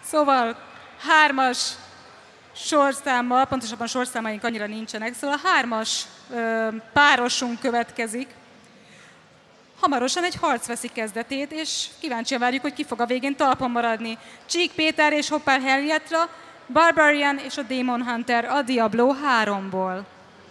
Szóval hármas sorszámmal, pontosabban sorszámaink annyira nincsenek, szóval hármas párosunk következik. Hamarosan egy harc veszi kezdetét, és kíváncsian várjuk, hogy ki fog a végén talpon maradni. Csík Péter és Hoppár Henrietta, Barbarian és a Demon Hunter a Diablo 3-ból.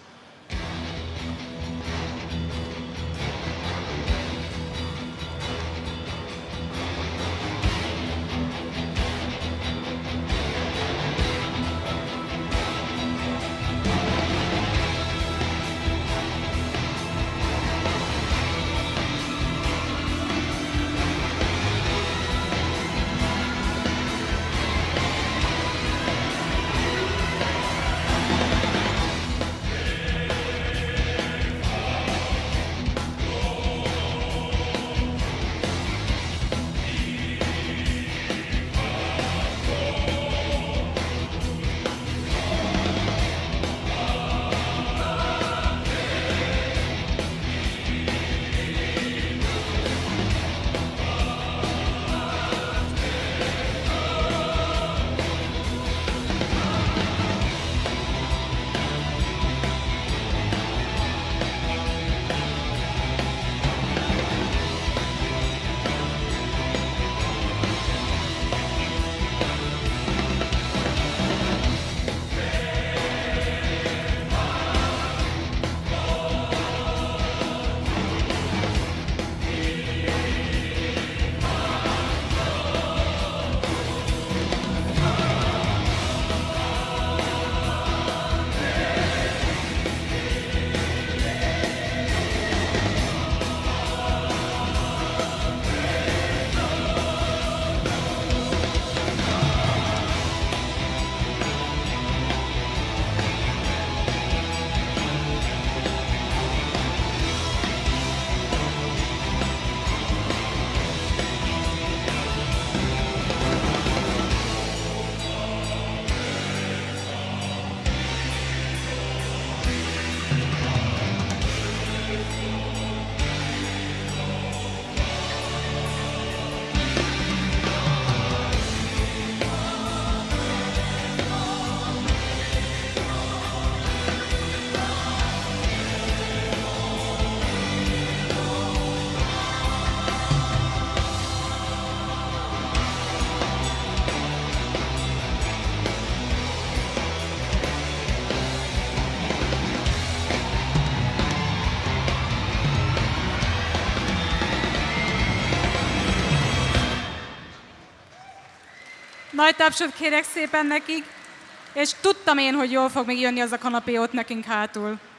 Nagy tapsot kérek szépen nekik, és tudtam én, hogy jól fog még jönni az a kanapé ott nekünk hátul.